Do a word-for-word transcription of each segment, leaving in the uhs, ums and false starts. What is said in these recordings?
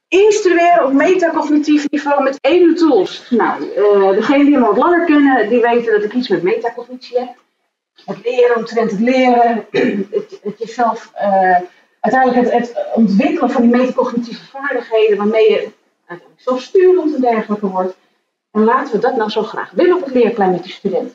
Instrueren op metacognitief niveau met EduTools. Nou, uh, degenen die me wat langer kennen, die weten dat ik iets met metacognitie heb. Het leren omtrent het leren, het, het jezelf, uh, uiteindelijk het, het ontwikkelen van die metacognitieve vaardigheden waarmee je uiteindelijk zelfsturend en dergelijke wordt. En laten we dat nou zo graag willen op het leerplein met die studenten.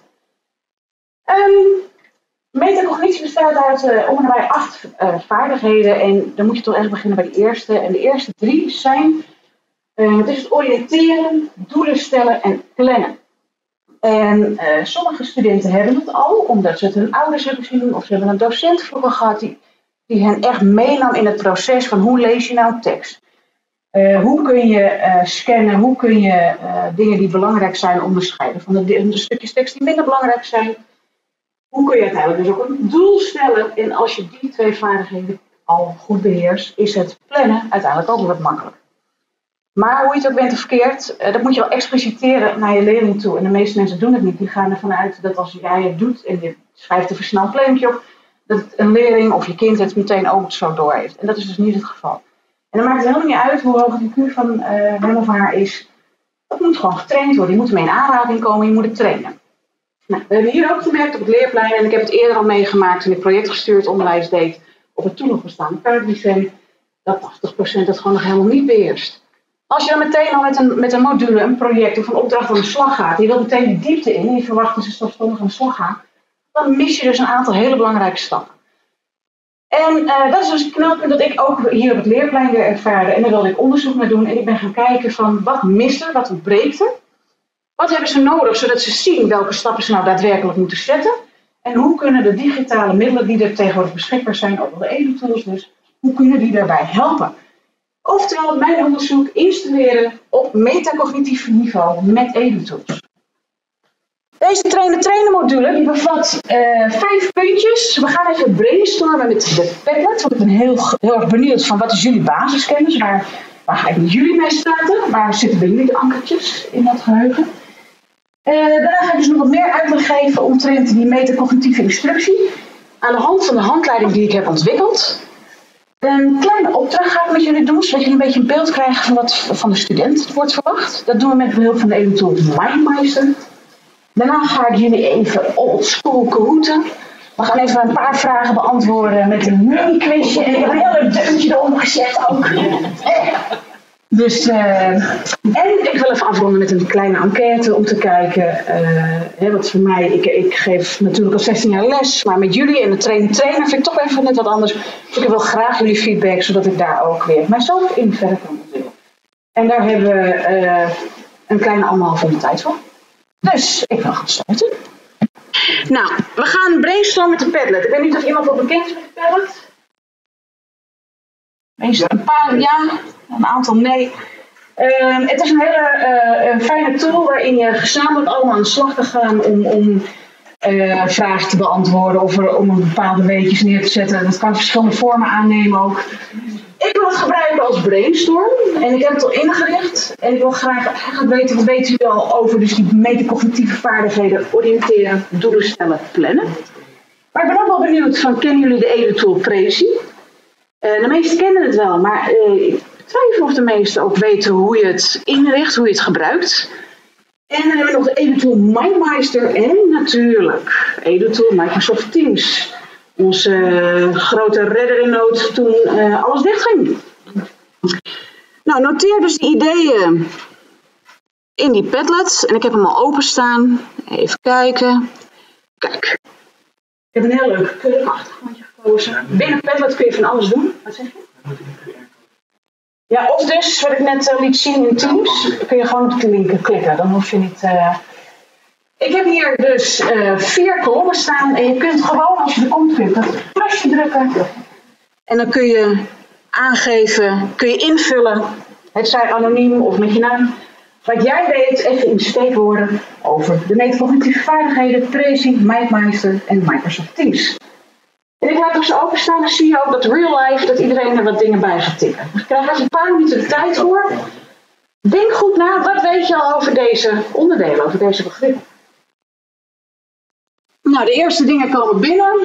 Um, metacognitie bestaat uit uh, om en bij acht uh, vaardigheden en dan moet je toch echt beginnen bij de eerste. En de eerste drie zijn, uh, het is het oriënteren, doelen stellen en plannen. En uh, sommige studenten hebben het al, omdat ze het hun ouders hebben zien of ze hebben een docent vroeger gehad die, die hen echt meenam in het proces van hoe lees je nou tekst. Uh, hoe kun je uh, scannen, hoe kun je uh, dingen die belangrijk zijn onderscheiden van de, de stukjes tekst die minder belangrijk zijn. Hoe kun je uiteindelijk dus ook een doel stellen en als je die twee vaardigheden al goed beheerst, is het plannen uiteindelijk ook wat makkelijk. Maar hoe je het ook bent of verkeerd, uh, dat moet je wel expliciteren naar je leerling toe. En de meeste mensen doen het niet. Die gaan ervan uit dat als jij het doet en je schrijft een versneld plannetje op, dat een leerling of je kind het meteen ook zo door heeft. En dat is dus niet het geval. En dan maakt het helemaal niet uit hoe hoog het I Q van uh, hem of haar is. Dat moet gewoon getraind worden. Je moet ermee in aanraking komen, je moet het trainen. Nou, we hebben hier ook gemerkt op het leerplein, en ik heb het eerder al meegemaakt toen ik projectgestuurd onderwijs deed op het toen nog bestaande Kuiplycée, dat tachtig procent het gewoon nog helemaal niet beheerst. Als je dan meteen al met een, met een module, een project of een opdracht aan de slag gaat, je wilt meteen de diepte in en je verwacht dat ze zelfstandig aan de slag gaan, dan mis je dus een aantal hele belangrijke stappen. En uh, dat is dus het knelpunt dat ik ook hier op het leerplein weer ervaarde. En daar wilde ik onderzoek naar doen. En ik ben gaan kijken van wat mist er, wat ontbreekt er. Wat hebben ze nodig, zodat ze zien welke stappen ze nou daadwerkelijk moeten zetten. En hoe kunnen de digitale middelen die er tegenwoordig beschikbaar zijn, ook wel de EduTools dus, hoe kunnen die daarbij helpen? Oftewel, mijn onderzoek instrueren op metacognitief niveau met EduTools. Deze trainen-trainen module die bevat uh, vijf puntjes. We gaan even brainstormen met de Padlet. Want ik ben heel, heel erg benieuwd van wat is jullie basiskennis. Waar, waar ga ik met jullie mee starten? Waar zitten bij jullie de ankertjes in dat geheugen? Uh, daarna ga ik dus nog wat meer uitleg geven omtrent die metacognitieve instructie. Aan de hand van de handleiding die ik heb ontwikkeld. Een kleine opdracht ga ik met jullie doen, zodat jullie een beetje een beeld krijgen van wat van de student wordt verwacht. Dat doen we met behulp van de EduTools MindMeister. Daarna ga ik jullie even oldschool kahooten. We gaan even een paar vragen beantwoorden met een mini-quizje. En ik heb een heel leuk deuntje eronder gezet ook. Dus, uh, en ik wil even afronden met een kleine enquête om te kijken. Uh, hè, wat voor mij, ik, ik geef natuurlijk al zestien jaar les, maar met jullie en de trainer-trainer vind ik toch even net wat anders. Dus ik wil graag jullie feedback, zodat ik daar ook weer mijzelf in verder kan ontwikkelen. En daar hebben we uh, een kleine anderhalf uur tijd voor. Dus ik wil gaan starten. Nou, we gaan brainstormen met de Padlet. Ik weet niet of iemand wel bekend is met de Padlet. Meestal een paar ja, een aantal nee. Uh, het is een hele uh, fijne tool waarin je gezamenlijk allemaal aan de slag kan gaan om, om uh, vragen te beantwoorden of er, om een bepaalde weetjes neer te zetten. Dat kan verschillende vormen aannemen ook. Ik wil het gebruiken als brainstorm en ik heb het al ingericht. En ik wil graag eigenlijk weten, wat weten jullie al over dus die metacognitieve vaardigheden, oriënteren, doelen stellen, plannen. Maar ik ben ook wel benieuwd van, kennen jullie de EduTool Prezi? Uh, de meesten kennen het wel, maar uh, ik twijfel of de meesten ook weten hoe je het inricht, hoe je het gebruikt. En dan hebben we nog de EduTool MindMeister en natuurlijk EduTool Microsoft Teams. Onze uh, grote redder in nood toen uh, alles dichtging. Nou, noteer dus de ideeën in die Padlet. En ik heb hem al openstaan. Even kijken. Kijk. Ik heb een heel leuk keurig achtergrondje gekozen. Binnen Padlet kun je van alles doen. Wat zeg je? Ja, of dus, wat ik net uh, liet zien in Teams, kun je gewoon op de link klikken. Dan hoef je niet... Uh... Ik heb hier dus uh, vier kolommen staan. En je kunt gewoon, als je er komt, kun je dat plusje drukken. En dan kun je aangeven, kun je invullen. Het zij anoniem of met je naam. Wat jij weet, even in steekwoorden over de metacognitieve vaardigheden, Prezi, MindMeister en Microsoft Teams. En ik laat ook zo openstaan, dan zie je ook dat real life, dat iedereen er wat dingen bij gaat tikken. Dus ik krijg er een paar minuten de tijd voor. Denk goed na, wat weet je al over deze onderdelen, over deze begrippen? Nou, de eerste dingen komen binnen.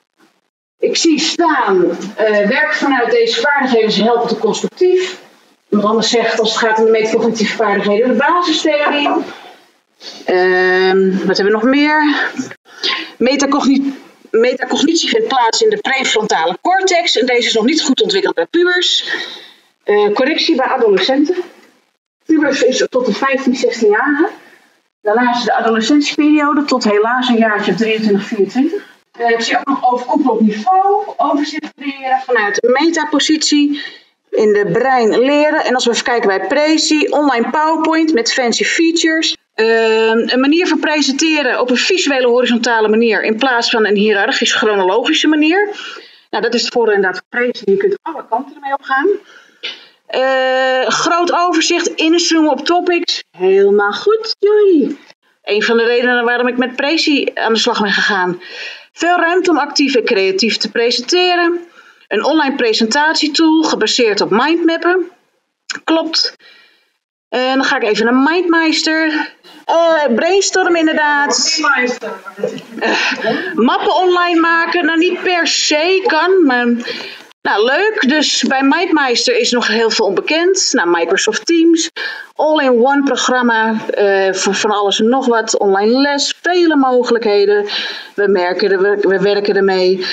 Ik zie staan, uh, werk vanuit deze vaardigheden is helpend en constructief. Iemand anders zegt, als het gaat om de metacognitieve vaardigheden, de basistheorie. Uh, wat hebben we nog meer? Metacognitie. Metacognitie vindt plaats in de prefrontale cortex en deze is nog niet goed ontwikkeld bij pubers. Uh, correctie bij adolescenten. Pubers is tot de vijftien, zestien jaar. Daarna is de adolescentieperiode tot helaas een jaartje drieëntwintig, vierentwintig. Uh, ik zie ook nog overkoepelend niveau, overzicht creëren vanuit metapositie, in de brein leren. En als we even kijken bij Prezi, online PowerPoint met fancy features. Uh, een manier van presenteren op een visuele horizontale manier in plaats van een hiërarchisch chronologische manier. Nou, dat is het voordeel inderdaad van Prezi. Je kunt alle kanten ermee opgaan. Uh, groot overzicht, inzoomen op topics. Helemaal goed, joei. Een van de redenen waarom ik met Prezi aan de slag ben gegaan. Veel ruimte om actief en creatief te presenteren. Een online presentatietool gebaseerd op mindmappen. Klopt. En uh, dan ga ik even naar Mindmeister. Uh, brainstorm inderdaad. Uh, mappen online maken. Nou, niet per se kan, maar... Nou, leuk. Dus bij Mindmeister is nog heel veel onbekend. Nou, Microsoft Teams. All-in-one programma. Uh, voor van alles en nog wat. Online les. Vele mogelijkheden. We, merken er, we, we werken ermee.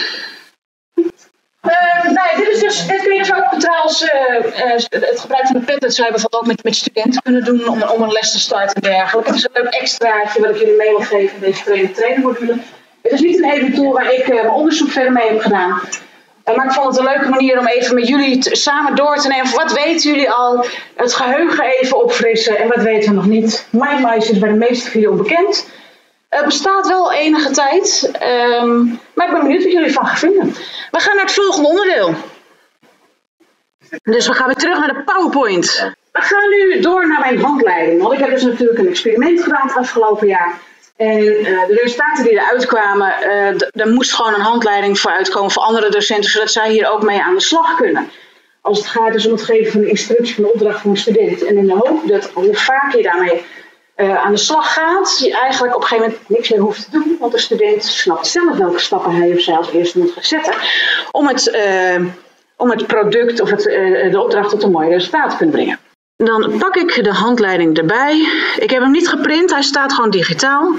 Uh, nee, dit is dus, dit kun je dus ook trouwens, uh, uh, het gebruik van de Padlet zou je bijvoorbeeld ook met, met studenten kunnen doen om, om een les te starten en dergelijke. Het is een leuk extraatje wat ik jullie mee wil geven in deze trainer trainer module. Het is niet een hele tool waar ik uh, mijn onderzoek verder mee heb gedaan. Uh, maar ik vond het een leuke manier om even met jullie te, samen door te nemen. Wat weten jullie al? Het geheugen even opfrissen en wat weten we nog niet. Mindmeister is bij de meeste van jullie onbekend. Het uh, bestaat wel enige tijd, um, maar ik ben benieuwd wat jullie ervan gaan vinden. We gaan naar het volgende onderdeel. Dus we gaan weer terug naar de PowerPoint. We gaan nu door naar mijn handleiding. Want ik heb dus natuurlijk een experiment gedaan het afgelopen jaar. En uh, de resultaten die eruit kwamen, uh, daar moest gewoon een handleiding voor uitkomen voor andere docenten, zodat zij hier ook mee aan de slag kunnen. Als het gaat dus om het geven van een instructie van de opdracht van een student. En in de hoop dat hoe vaak je daarmee uh, aan de slag gaat, je eigenlijk op een gegeven moment niks meer hoeft te doen. Want de student snapt zelf welke stappen hij of zij als eerste moet gaan zetten. Om het, uh, om het product of het, uh, de opdracht tot een mooi resultaat te kunnen brengen. Dan pak ik de handleiding erbij. Ik heb hem niet geprint, hij staat gewoon digitaal.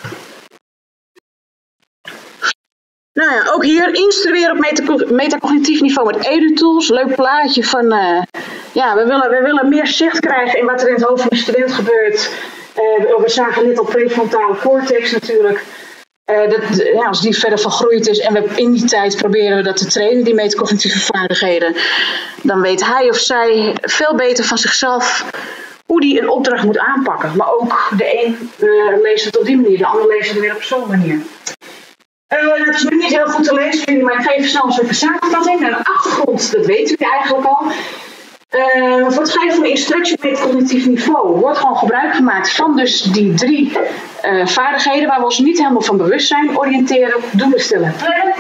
Nou ja, ook hier instrueren op metacognitief niveau met EduTools. Leuk plaatje van, uh, ja, we willen, we willen meer zicht krijgen in wat er in het hoofd van de student gebeurt. Uh, we zagen net al prefrontale cortex natuurlijk. Uh, dat, ja, als die verder vergroeid is en we in die tijd proberen we dat te trainen, die metacognitieve vaardigheden, dan weet hij of zij veel beter van zichzelf hoe die een opdracht moet aanpakken. Maar ook de een uh, leest het op die manier, de ander leest het weer op zo'n manier. Uh, het is nu niet heel goed te lezen voor jullie, maar ik geef snel een soort samenvatting. En de achtergrond, dat weten jullie eigenlijk al. Uh, voor het geven van instructie op metacognitief niveau wordt gewoon gebruik gemaakt van dus die drie uh, vaardigheden waar we ons niet helemaal van bewust zijn. Oriënteren, doelen stellen en plannen.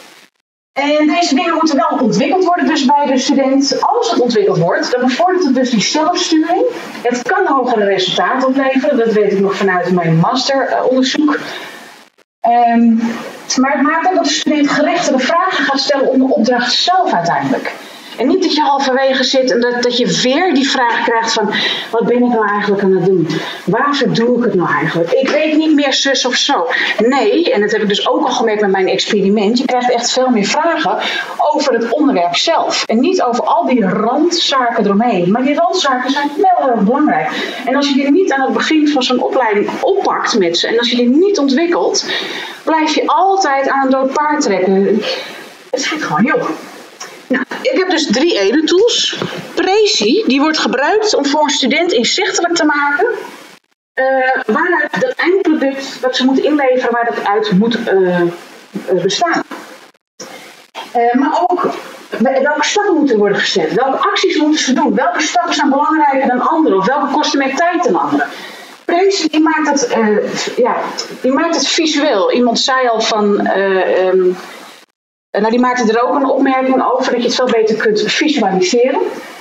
En deze dingen moeten wel ontwikkeld worden dus bij de student. Als het ontwikkeld wordt, dan bevordert het dus die zelfsturing. Het kan hogere resultaten opleveren, dat weet ik nog vanuit mijn masteronderzoek. Um, maar het maakt ook dat de student gerechtere vragen gaat stellen om de opdracht zelf uiteindelijk. En niet dat je halverwege zit en dat, dat je weer die vraag krijgt van, wat ben ik nou eigenlijk aan het doen? Waarvoor doe ik het nou eigenlijk? Ik weet niet meer zus of zo. Nee, en dat heb ik dus ook al gemerkt met mijn experiment, je krijgt echt veel meer vragen over het onderwerp zelf. En niet over al die randzaken eromheen. Maar die randzaken zijn wel heel belangrijk. En als je die niet aan het begin van zo'n opleiding oppakt met ze, en als je die niet ontwikkelt, blijf je altijd aan een dood paard trekken. Het schiet gewoon heel goed. Nou, ik heb dus drie EduTools. Prezi, die wordt gebruikt om voor een student inzichtelijk te maken uh, waaruit dat eindproduct wat ze moeten inleveren, waar dat uit moet uh, uh, bestaan. Uh, maar ook welke stappen moeten worden gezet, welke acties moeten ze doen, welke stappen zijn belangrijker dan andere of welke kosten meer tijd dan andere. Prezi, die maakt het, uh, ja, die maakt het visueel. Iemand zei al van... Uh, um, Nou, die maakte er ook een opmerking over dat je het veel beter kunt visualiseren.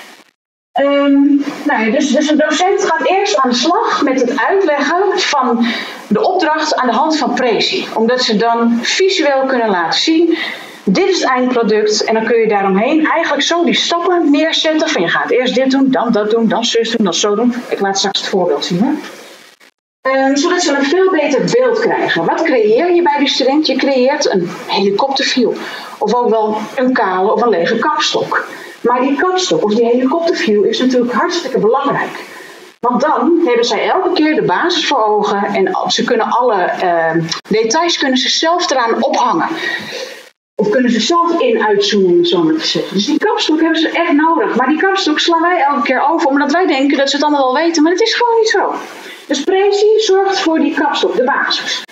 Um, nou ja, dus, dus een docent gaat eerst aan de slag met het uitleggen van de opdracht aan de hand van Prezi. Omdat ze dan visueel kunnen laten zien Dit is het eindproduct en dan kun je daaromheen eigenlijk zo die stappen neerzetten. Van je gaat eerst dit doen, dan dat doen, dan zus doen, dan zo doen. Ik laat straks het voorbeeld zien. Hè? Um, zodat ze een veel beter beeld krijgen. Wat creëer je bij die student? Je creëert een helikopterview. Of ook wel een kale of een lege kapstok. Maar die kapstok of die helikopterview is natuurlijk hartstikke belangrijk. Want dan hebben zij elke keer de basis voor ogen. En ze kunnen alle uh, details kunnen ze zelf eraan ophangen. Of kunnen ze zelf in uitzoomen, om het zo maar te zeggen. Dus die kapstok hebben ze echt nodig. Maar die kapstok slaan wij elke keer over. Omdat wij denken dat ze het allemaal wel weten. Maar het is gewoon niet zo. Dus Prezi zorgt voor die kapstok, de basis.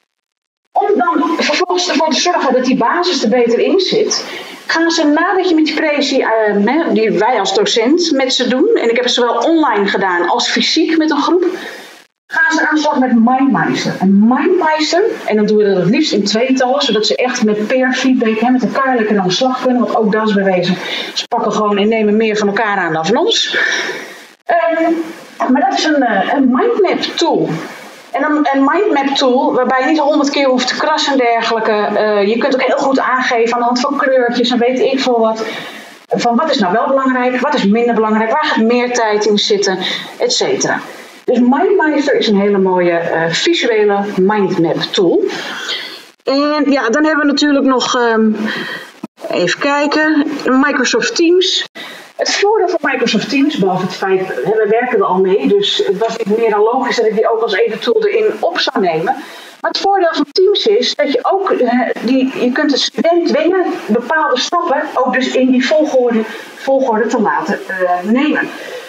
Om dan vervolgens ervoor te zorgen dat die basis er beter in zit, gaan ze nadat je met die Prezi, uh, die wij als docent met ze doen, en ik heb het zowel online gedaan als fysiek met een groep, gaan ze aan de slag met MindMeister. En MindMeister, en dan doen we dat het liefst in tweetallen, zodat ze echt met peer feedback, hè, met elkaar lekker aan de slag kunnen, want ook dat is bewezen. Ze pakken gewoon en nemen meer van elkaar aan dan van ons. Um, maar dat is een, een mindmap tool. En een, een mindmap tool waarbij je niet honderd keer hoeft te krassen en dergelijke. Uh, je kunt ook heel goed aangeven aan de hand van kleurtjes en weet ik veel wat. Van wat is nou wel belangrijk, wat is minder belangrijk, waar gaat meer tijd in zitten, et cetera. Dus MindMeister is een hele mooie uh, visuele mindmap tool. En ja, dan hebben we natuurlijk nog, um, even kijken, Microsoft Teams. Het voordeel van Microsoft Teams, behalve het feit, hè, we werken er al mee, dus het was niet meer dan logisch dat ik die ook als eventool erin op zou nemen. Maar het voordeel van Teams is dat je ook, uh, die, je kunt de student dwingen bepaalde stappen ook dus in die volgorde, volgorde te laten uh, nemen.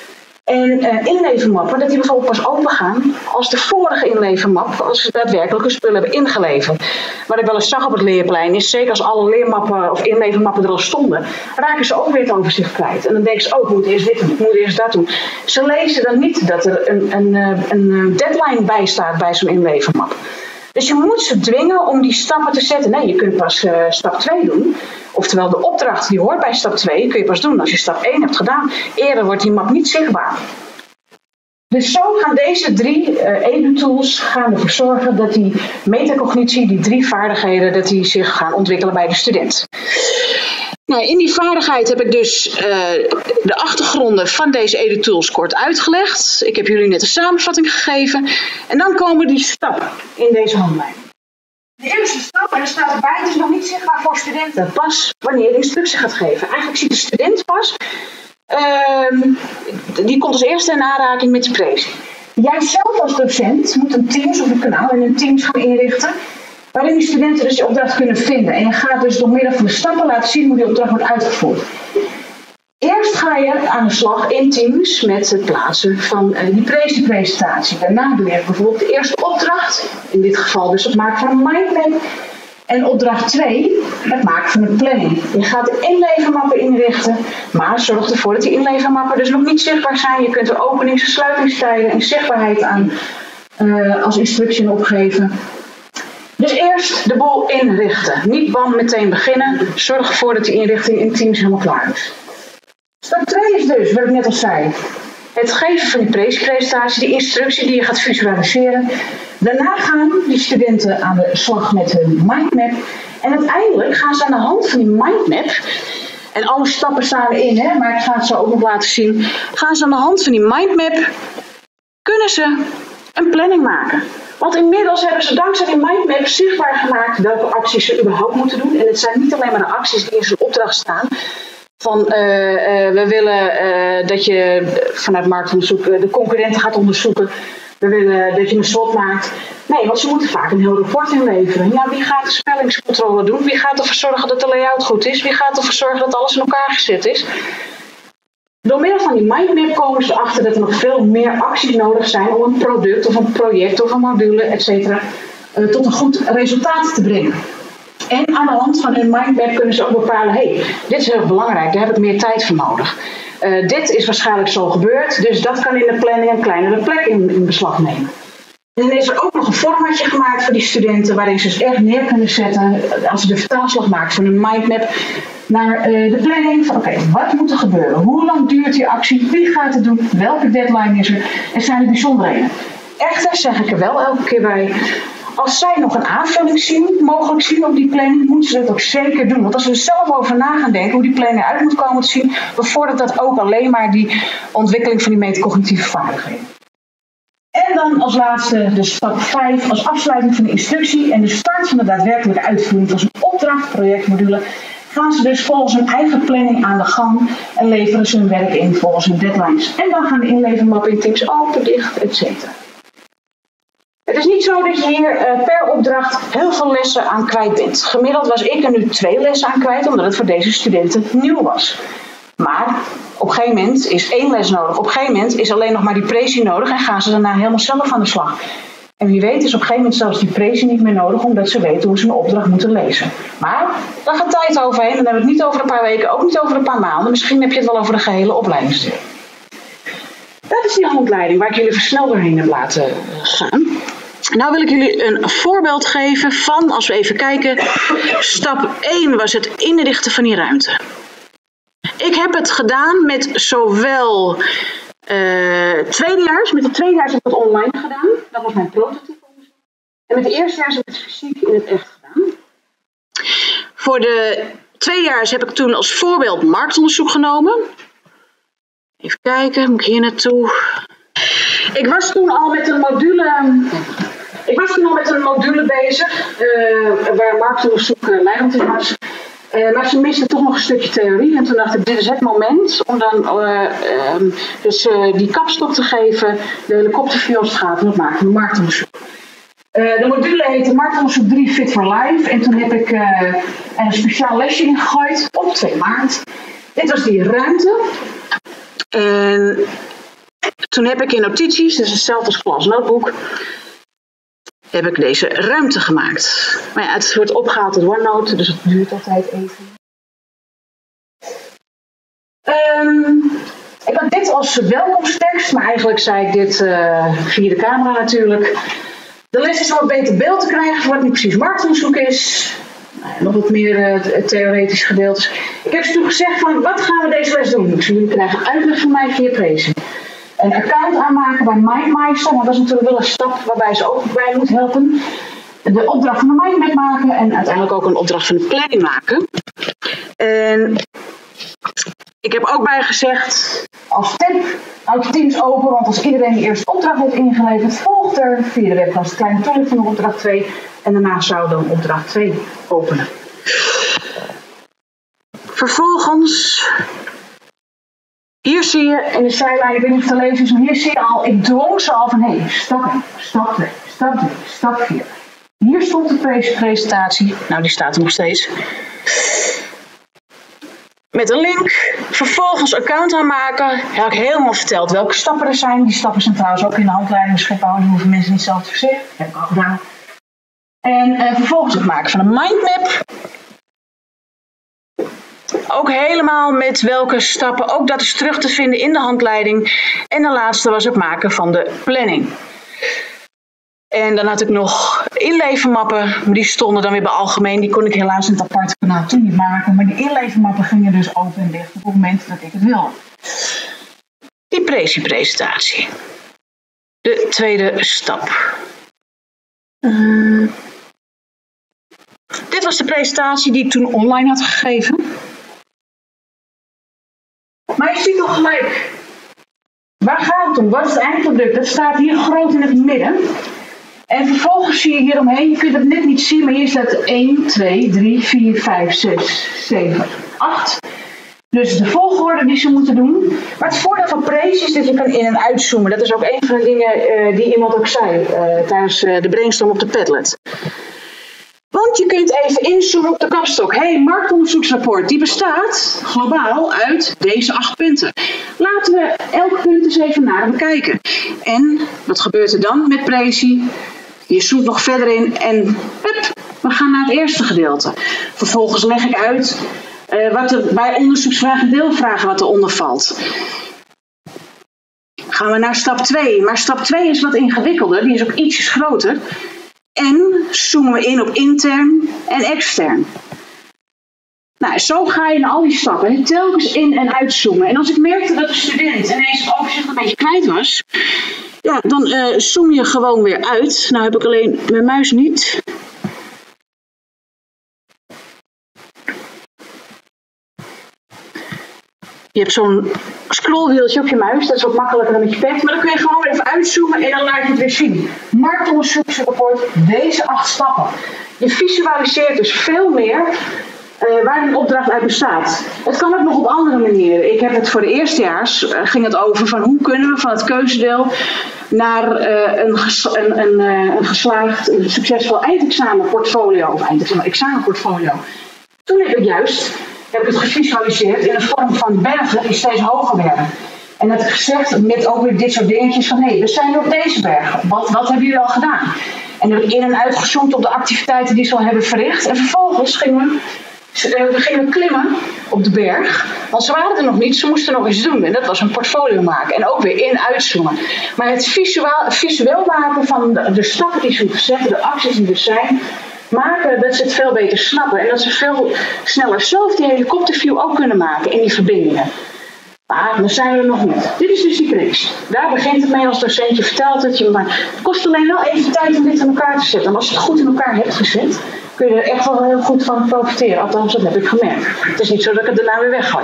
En uh, inlevermappen, dat die bijvoorbeeld pas open gaan als de vorige inlevermap, als ze daadwerkelijke spullen hebben ingeleverd. Wat ik wel eens zag op het leerplein is, zeker als alle leermappen of inlevermappen er al stonden, raken ze ook weer het overzicht kwijt. En dan denken ze, oh, ik moet eerst dit doen, ik moet eerst dat doen. Ze lezen dan niet dat er een, een, een deadline bij staat bij zo'n inlevermap. Dus je moet ze dwingen om die stappen te zetten. Nee, je kunt pas uh, stap twee doen. Oftewel de opdracht die hoort bij stap twee kun je pas doen als je stap één hebt gedaan. Eerder wordt die map niet zichtbaar. Dus zo gaan deze drie uh, edu-tools gaan ervoor zorgen dat die metacognitie, die drie vaardigheden, dat die zich gaan ontwikkelen bij de student. Nou, in die vaardigheid heb ik dus uh, de achtergronden van deze edu-tools kort uitgelegd. Ik heb jullie net een samenvatting gegeven. En dan komen die stappen in deze handleiding. De eerste stap, en er staat erbij, het is nog niet zichtbaar voor studenten. Pas wanneer je de instructie gaat geven. Eigenlijk ziet de student pas, uh, die komt als eerste in aanraking met de Prezi. Jij zelf als docent moet een Teams of een kanaal in een Teams gaan inrichten, waarin die studenten dus die opdracht kunnen vinden. En je gaat dus door middel van de stappen laten zien hoe die opdracht wordt uitgevoerd. Eerst ga je aan de slag in Teams met het plaatsen van uh, die Prezi-presentatie. Daarna doe je bijvoorbeeld de eerste opdracht. In dit geval dus het maken van een mindmap. En opdracht twee, het maken van een planning. Je gaat de inlevermappen inrichten, maar zorg ervoor dat die inlevermappen dus nog niet zichtbaar zijn. Je kunt er openings- en sluitingstijden en zichtbaarheid aan uh, als instructie opgeven. Dus eerst de boel inrichten. Niet bam meteen beginnen. Zorg ervoor dat die inrichting in Teams helemaal klaar is. Stap twee is dus, wat ik net al zei, het geven van die Prezi-presentatie, die instructie die je gaat visualiseren. Daarna gaan die studenten aan de slag met hun mindmap. En uiteindelijk gaan ze aan de hand van die mindmap, en alle stappen staan erin, hè, maar ik ga het zo ook nog laten zien. Gaan ze aan de hand van die mindmap, kunnen ze een planning maken. Want inmiddels hebben ze dankzij die mindmap zichtbaar gemaakt welke acties ze überhaupt moeten doen. En het zijn niet alleen maar de acties die in zo'n opdracht staan. Van uh, uh, we willen uh, dat je vanuit marktonderzoek uh, de concurrenten gaat onderzoeken. We willen dat je een slot maakt. Nee, want ze moeten vaak een heel rapport inleveren. Ja, wie gaat de spellingscontrole doen? Wie gaat ervoor zorgen dat de layout goed is? Wie gaat ervoor zorgen dat alles in elkaar gezet is? Door middel van die mindmap komen ze erachter dat er nog veel meer acties nodig zijn om een product of een project of een module, et cetera, uh, tot een goed resultaat te brengen. En aan de hand van hun mindmap kunnen ze ook bepalen, hé, hey, dit is heel belangrijk, daar heb ik meer tijd voor nodig. Uh, dit is waarschijnlijk zo gebeurd, dus dat kan in de planning een kleinere plek in, in beslag nemen. En dan is er ook nog een formatje gemaakt voor die studenten, waarin ze dus echt neer kunnen zetten, als ze de vertaalslag maken van hun mindmap, naar uh, de planning van, oké, okay, wat moet er gebeuren? Hoe lang duurt die actie? Wie gaat het doen? Welke deadline is er? En zijn er bijzonderheden? Echter zeg ik er wel elke keer bij, Als zij nog een aanvulling zien, mogelijk zien op die planning, moeten ze dat ook zeker doen. Want als we er zelf over na gaan denken hoe die planning eruit moet komen te zien, bevordert dat ook alleen maar die ontwikkeling van die metacognitieve vaardigheden. En dan als laatste de stap vijf, als afsluiting van de instructie en de start van de daadwerkelijke uitvoering van zijn opdracht, projectmodule, gaan ze dus volgens hun eigen planning aan de gang en leveren ze hun werk in volgens hun deadlines. En dan gaan de inlevermapping-teams open, dicht, et cetera. Het is niet zo dat je hier uh, per opdracht heel veel lessen aan kwijt bent. Gemiddeld was ik er nu twee lessen aan kwijt, omdat het voor deze studenten nieuw was. Maar op een gegeven moment is één les nodig. Op een gegeven moment is alleen nog maar die presi nodig en gaan ze daarna helemaal zelf aan de slag. En wie weet is op een gegeven moment zelfs die presi niet meer nodig, omdat ze weten hoe ze een opdracht moeten lezen. Maar daar gaat tijd overheen en dan hebben we het niet over een paar weken, ook niet over een paar maanden. Misschien heb je het wel over de gehele opleidingsduur. Dat is die handleiding waar ik jullie versneld doorheen heb laten gaan. Nou wil ik jullie een voorbeeld geven van, als we even kijken, stap één was het inrichten van die ruimte. Ik heb het gedaan met zowel uh, tweedejaars, met de tweedejaars heb ik het online gedaan, dat was mijn prototype onderzoek. En met de eerstejaars heb ik het fysiek in het echt gedaan. Voor de tweedejaars heb ik toen als voorbeeld marktonderzoek genomen. Even kijken, moet ik hier naartoe? Ik was toen al met een module, ik was toen al met een module bezig, uh, waar marktonderzoek uh, leidend in was. Uh, maar ze misten toch nog een stukje theorie. En toen dacht ik, dit is het moment om dan uh, uh, dus, uh, die kapstok te geven, de helikopterview als het gaat om het maken van marktonderzoek. Uh, de module heette marktonderzoek drie Fit for Life. En toen heb ik uh, een speciaal lesje ingegooid op twee maart. Dit was die ruimte. En toen heb ik in notities, dus hetzelfde als Klas Notebook, heb ik deze ruimte gemaakt. Maar ja, het wordt opgehaald in OneNote, dus het duurt altijd even. Um, ik had dit als welkomsttekst, maar eigenlijk zei ik dit uh, via de camera natuurlijk. De les is om een beter beeld te krijgen van wat nu precies marktonderzoek is. Nou ja, nog wat meer uh, theoretisch gedeelte. Ik heb ze toen gezegd van, wat gaan we deze les doen? Dus jullie krijgen uitleg van mij via Prezi. Een account aanmaken bij MindMeister, want dat is natuurlijk wel een stap waarbij ze ook bij moet helpen. De opdracht van de mindmap maken en uiteindelijk ook een opdracht van de planning maken. En ik heb ook bij gezegd, als tip, houd je Teams open, want als iedereen die eerste opdracht heeft ingeleverd, volgt er via de webcast een kleine toelichting van de opdracht twee en daarna zou dan opdracht twee openen. Vervolgens, hier zie je in de zijlijn, ik weet niet of het te lezen is, maar hier zie je al, ik dwong ze al van, hé, hey, stap één, stap twee, stap drie, stap vier. Hier stond de presentatie, nou die staat er nog steeds. Met een link, vervolgens account aanmaken. Heb ik helemaal verteld welke stappen er zijn. Die stappen zijn trouwens ook in de handleiding beschikbaar. Die hoeven mensen niet zelf te verzinnen. Dat heb ik al gedaan. En uh, vervolgens het maken van een mindmap. Ook helemaal met welke stappen. Ook dat is terug te vinden in de handleiding. En de laatste was het maken van de planning. En dan had ik nog inlevermappen, maar die stonden dan weer bij algemeen. Die kon ik helaas in het aparte kanaal toen niet maken. Maar die inlevermappen gingen dus open en dicht op het moment dat ik het wilde. Die Prezi-presentatie. De tweede stap. Uh, dit was de presentatie die ik toen online had gegeven. Maar je ziet toch gelijk. Waar gaat het om? Wat is het eindproduct? Dat staat hier groot in het midden. En vervolgens zie je hieromheen, je kunt het net niet zien, maar hier staat één, twee, drie, vier, vijf, zes, zeven, acht. Dus de volgorde die ze moeten doen. Maar het voordeel van Prezi is dat je kan in- en uitzoomen. Dat is ook een van de dingen uh, die iemand ook zei uh, tijdens uh, de brainstorm op de Padlet. Want je kunt even inzoomen op de kapstok. Hé, hey, marktonderzoeksrapport, die bestaat globaal uit deze acht punten. Laten we elk punt eens even nader bekijken. En wat gebeurt er dan met Prezi? Je zoomt nog verder in en hup, we gaan naar het eerste gedeelte. Vervolgens leg ik uit uh, wat er bij onderzoeksvragen en deelvragen wat eronder valt. Gaan we naar stap twee. Maar stap twee is wat ingewikkelder, die is ook ietsjes groter. En zoomen we in op intern en extern. Nou, zo ga je in al die stappen telkens in- en uitzoomen. En als ik merkte dat de student ineens het overzicht een beetje kwijt was, Ja, dan uh, zoom je gewoon weer uit. Nou heb ik alleen mijn muis niet. Je hebt zo'n scrollwieltje op je muis, dat is wat makkelijker dan met je pad. Maar dan kun je gewoon even uitzoomen en dan laat je het weer zien. Marktonderzoeksrapport, deze acht stappen. Je visualiseert dus veel meer uh, waar een opdracht uit bestaat. Het kan ook nog op andere manieren. Ik heb het voor de eerstejaars, uh, ging het over van hoe kunnen we van het keuzedeel naar uh, een, ges een, een, uh, een geslaagd, een succesvol eindexamenportfolio, of eindexamenportfolio. Toen heb ik juist... heb ik het gevisualiseerd in de vorm van bergen die steeds hoger werden. En dat ik gezegd met ook weer dit soort dingetjes van hé, hey, we zijn op deze berg. Wat, wat hebben jullie al gedaan? En dan heb ik in en uitgezoomd op de activiteiten die ze al hebben verricht. En vervolgens gingen we, we gingen klimmen op de berg. Want ze waren er nog niet, ze moesten nog iets doen. En dat was een portfolio maken. En ook weer in en uitzoomen. Maar het visueel, visueel maken van de, de stappen die ze moeten zetten, de acties die er zijn, maken dat ze het veel beter snappen en dat ze veel sneller zelf die helikopterview ook kunnen maken in die verbindingen. Maar dan zijn we er nog niet. Dit is dus die Prix. Daar begint het mee als docentje vertelt het je, maar het kost alleen wel even tijd om dit in elkaar te zetten. En als je het goed in elkaar hebt gezet, kun je er echt wel heel goed van profiteren. Althans, dat heb ik gemerkt. Het is niet zo dat ik het daarna weer weggooi.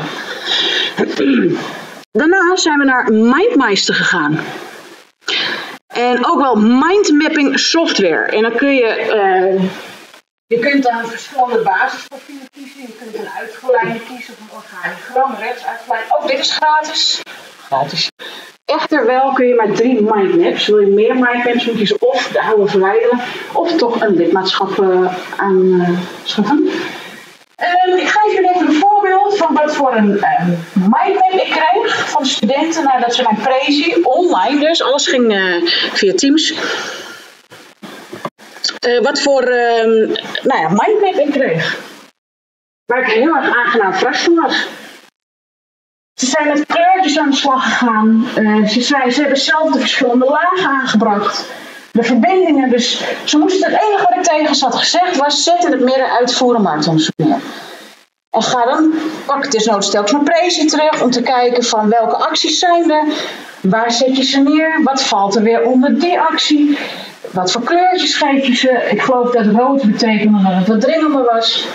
Daarna zijn we naar MindMeister gegaan. En ook wel mindmapping software. En dan kun je... Uh, Je kunt dan verschillende basisprofielen kiezen. Je kunt een uitgeleide kiezen of een organigram, rechtsuitgeleid. Ook dit is gratis. Gratis. Echter wel kun je maar drie mindmaps. Wil je meer mindmaps, moet je ze of de oude verwijderen, of toch een lidmaatschap uh, aanschaffen. Uh, ik geef jullie even een voorbeeld van wat voor een uh, mindmap ik kreeg van de studenten nadat ze mijn prezi, online dus, alles ging uh, via Teams. Uh, wat voor uh, nou ja, mindmap ik kreeg. Waar ik heel erg aangenaam verrast van was. Ze zijn met kleurtjes aan de slag gegaan. Uh, ze, zijn, ze hebben zelf de verschillende lagen aangebracht. De verbindingen. Dus ze moesten, het enige wat ik tegen ze had gezegd was: zet in het midden uitvoeren marktonderzoek neer. En ga dan, pak desnoods telkens mijn prezi terug om te kijken van welke acties zijn er. Waar zet je ze neer? Wat valt er weer onder die actie? Wat voor kleurtjes geef je ze? Ik geloof dat rood betekende dat het wat dringender was.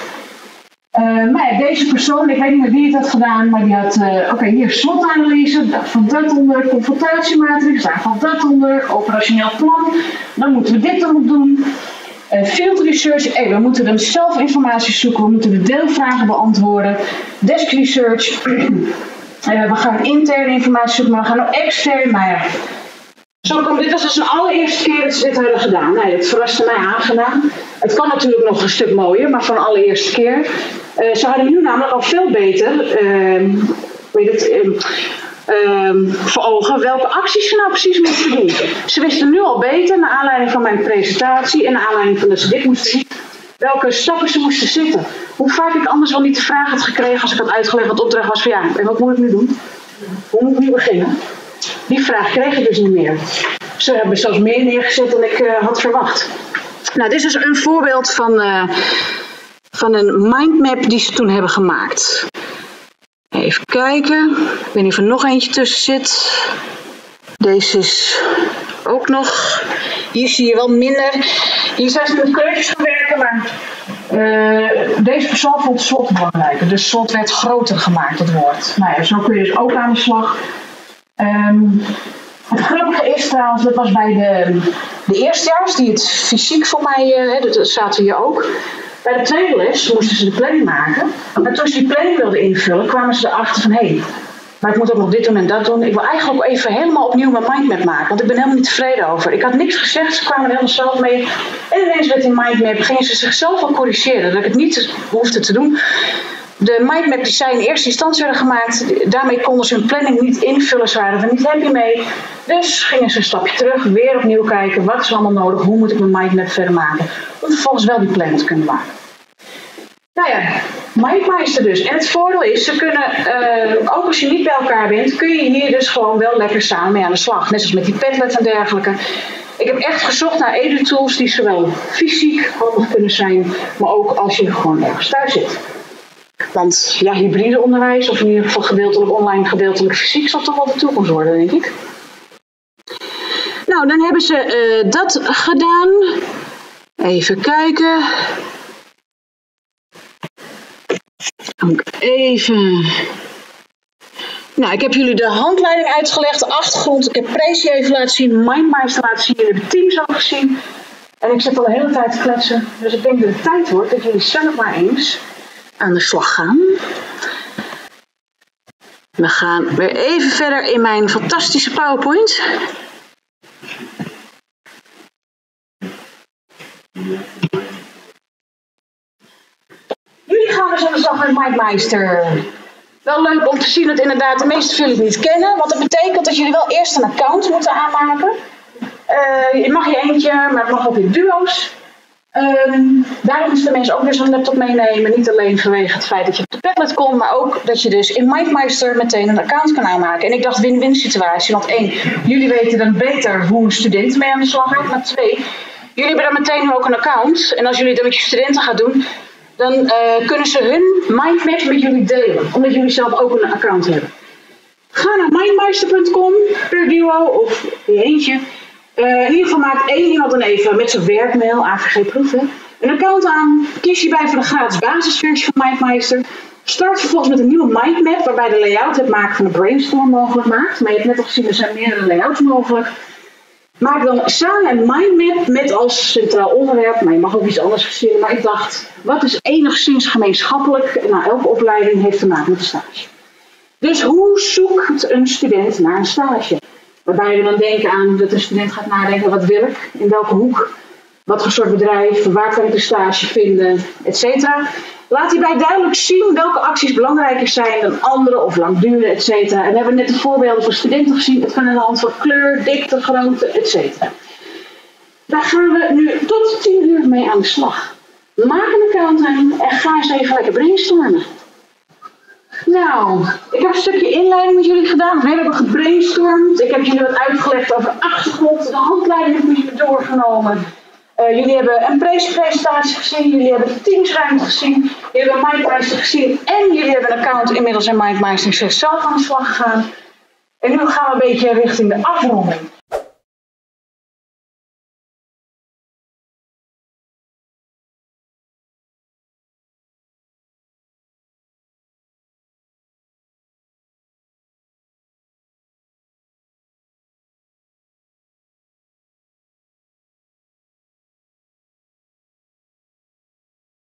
Uh, maar ja, deze persoon, ik weet niet meer wie het had gedaan, maar die had, uh, oké, okay, hier SWOT-analyse, daar valt dat onder, confrontatiematrix, daar valt dat onder, operationeel plan, dan moeten we dit dan op doen. Uh, field research, hey, we moeten dan zelf informatie zoeken, we moeten de deelvragen beantwoorden. Desk research, uh, we gaan interne informatie zoeken, maar we gaan ook extern, maar ja. Zo kwam, dit was dus een allereerste keer dat ze dit hadden gedaan. Nee, dat verraste mij aangenaam. Het kan natuurlijk nog een stuk mooier, maar voor een allereerste keer. Uh, ze hadden nu namelijk al veel beter uh, weet het, uh, uh, voor ogen welke acties ze nou precies moesten doen. Ze wisten nu al beter, naar aanleiding van mijn presentatie en naar aanleiding van dat ze dit moesten doen, welke stappen ze moesten zitten. Hoe vaak ik anders wel niet de vraag had gekregen als ik had uitgelegd wat de opdracht was van ja, en wat moet ik nu doen? Hoe moet ik nu beginnen? Die vraag kreeg ik dus niet meer. Ze hebben zelfs meer neergezet dan ik uh, had verwacht. Nou, dit is dus een voorbeeld van, uh, van een mindmap die ze toen hebben gemaakt. Even kijken. Ik weet niet of er nog eentje tussen zit. Deze is ook nog. Hier zie je wel minder. Hier zijn ze met kleurtjes gaan werken, maar uh, deze persoon vond SWOT belangrijker. Dus SWOT werd groter gemaakt, het woord. Nou ja, zo kun je dus ook aan de slag. Um, het grappige is trouwens, dat was bij de, de eerstejaars die het fysiek voor mij, uh, dat zaten hier ook. Bij de tweede les moesten ze de planning maken. En toen ze die planning wilden invullen, kwamen ze erachter van hé, hey, maar ik moet ook nog dit doen en dat doen. Ik wil eigenlijk ook even helemaal opnieuw mijn mindmap maken, want ik ben helemaal niet tevreden over. Ik had niks gezegd, ze kwamen er helemaal zelf mee. En ineens werd in mindmap, gingen ze zichzelf al corrigeren, dat ik het niet hoefde te doen. De mindmap die zij in eerste instantie werden gemaakt, daarmee konden ze hun planning niet invullen, ze waren er niet happy mee. Dus gingen ze een stapje terug, weer opnieuw kijken, wat is allemaal nodig, hoe moet ik mijn mindmap verder maken, om vervolgens wel die planning te kunnen maken. Nou ja, MindMeister dus. En het voordeel is, ze kunnen, uh, ook als je niet bij elkaar bent, kun je hier dus gewoon wel lekker samen mee aan de slag. Net zoals met die Padlet en dergelijke. Ik heb echt gezocht naar edu-tools die zowel fysiek handig kunnen zijn, maar ook als je gewoon ergens thuis zit. Want ja, hybride onderwijs, of in ieder geval gedeeltelijk online, gedeeltelijk fysiek, zal toch wel de toekomst worden, denk ik. Nou, dan hebben ze uh, dat gedaan. Even kijken. Even. Nou, ik heb jullie de handleiding uitgelegd, de achtergrond. Ik heb Prezi even laten zien, MindMeister laten zien. Jullie hebben Teams ook gezien. En ik zit al de hele tijd te kletsen. Dus ik denk dat het tijd wordt dat jullie zelf maar eens aan de slag gaan. We gaan weer even verder in mijn fantastische PowerPoint. Jullie gaan dus aan de slag met MindMeister. Wel leuk om te zien dat inderdaad de meeste van jullie het niet kennen. Want dat betekent dat jullie wel eerst een account moeten aanmaken. Uh, je mag je eentje, maar het mag ook in duo's. Um, daarom moesten de mensen ook weer zo'n laptop meenemen. Niet alleen vanwege het feit dat je op de Padlet komt, maar ook dat je dus in MindMeister meteen een account kan aanmaken. En ik dacht win-win situatie. Want één, jullie weten dan beter hoe een student mee aan de slag gaat. Maar twee, jullie hebben dan meteen ook een account. En als jullie dat met je studenten gaan doen, dan uh, kunnen ze hun mindmap met jullie delen. Omdat jullie zelf ook een account hebben. Ga naar mindmeister punt com per duo of je eentje. Uh, in ieder geval maakt één iemand dan even met zijn werkmail, A V G-proeven, een account aan. Kies je bij voor de gratis basisversie van MindMeister. Start vervolgens met een nieuwe mindmap waarbij de layout het maken van een brainstorm mogelijk maakt. Maar je hebt net al gezien, er zijn meerdere layouts mogelijk. Maak dan samen een mindmap met als centraal onderwerp. Maar je mag ook iets anders verzinnen. Maar ik dacht, wat is enigszins gemeenschappelijk? Nou, elke opleiding heeft te maken met een stage. Dus hoe zoekt een student naar een stage? Waarbij we dan denken aan dat een student gaat nadenken, wat wil ik? In welke hoek? Wat voor soort bedrijf? Waar kan ik een stage vinden? Etcetera. Laat hierbij duidelijk zien welke acties belangrijker zijn dan andere of lang duren, etcetera. En we hebben net de voorbeelden voor studenten gezien. Het kan aan de hand van kleur, dikte, grootte, etcetera. Daar gaan we nu tot tien uur mee aan de slag. Maak een account aan en ga eens even lekker brainstormen. Nou, ik heb een stukje inleiding met jullie gedaan. We hebben gebrainstormd. Ik heb jullie wat uitgelegd over de achtergrond. De handleiding heb ik met jullie doorgenomen. Uh, jullie hebben een presentatie gezien. Jullie hebben de Teamsruimte gezien. Jullie hebben MindMeister gezien. En jullie hebben een account inmiddels in MindMeister zelf aan de slag gegaan. En nu gaan we een beetje richting de afronding.